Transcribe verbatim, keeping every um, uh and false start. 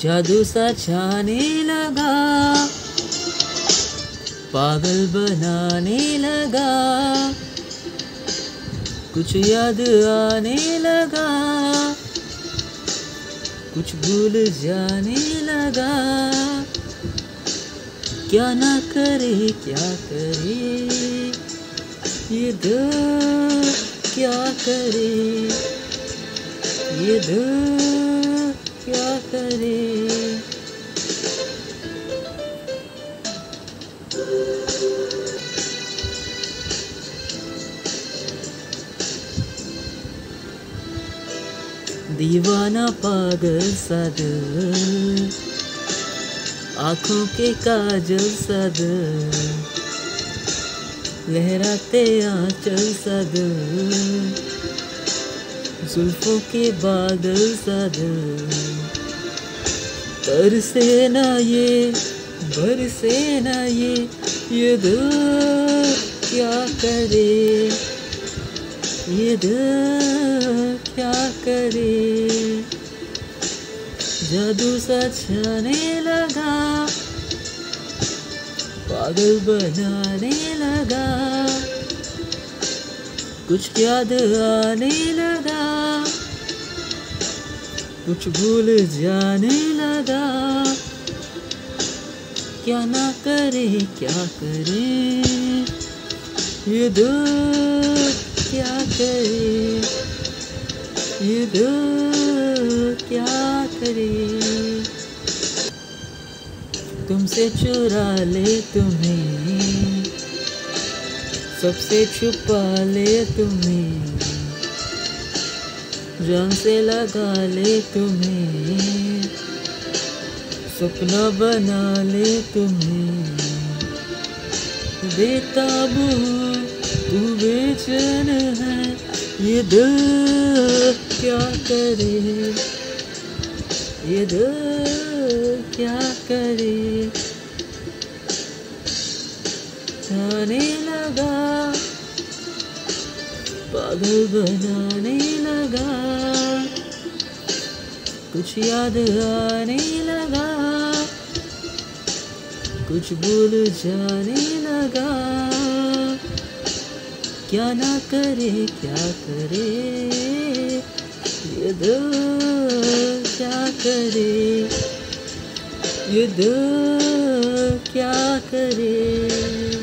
जादू सा छाने लगा, पागल बनाने लगा, कुछ याद आने लगा, कुछ भूल जाने लगा। क्या ना करे क्या करे ये दिल, क्या करे ये दिल, क्या करे। दीवाना पागल सा दिल, आँखों के काजल सा दिल, लहराते आंचल सा दिल, जुल्फों के बादल सा दिल। तरसे ना ये बरसे ना ये ये दिल क्या करे, ये दिल क्या करे। जादू सा छाने लगा, पागल बनाने लगा, कुछ याद आने लगा, कुछ भूल जाने लगा। क्या ना करे क्या करे ये दिल, क्या करे ये दिल, क्या करे। तुमसे चुरा ले तुम्हें, सबसे छुपा ले तुम्हें, जान से लगा ले तुम्हें, सपना बना ले तुम्हें। बेताबू तू बेचैन है, ये दिल क्या करे, ये दिल क्या करे। छाने लगा, पागल बनाने लगा, कुछ याद आने लगा, कुछ भूल जाने लगा। क्या ना करे क्या करे ये दिल, क्या करे ये दिल, क्या करे।